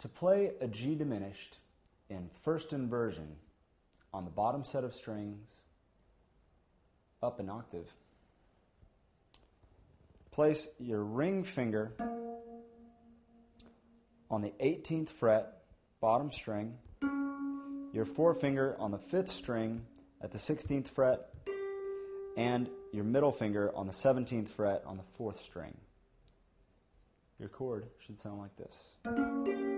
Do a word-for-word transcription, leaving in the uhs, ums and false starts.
To play a G diminished in first inversion on the bottom set of strings up an octave, place your ring finger on the eighteenth fret, bottom string, your forefinger on the fifth string at the sixteenth fret, and your middle finger on the seventeenth fret on the fourth string. Your chord should sound like this.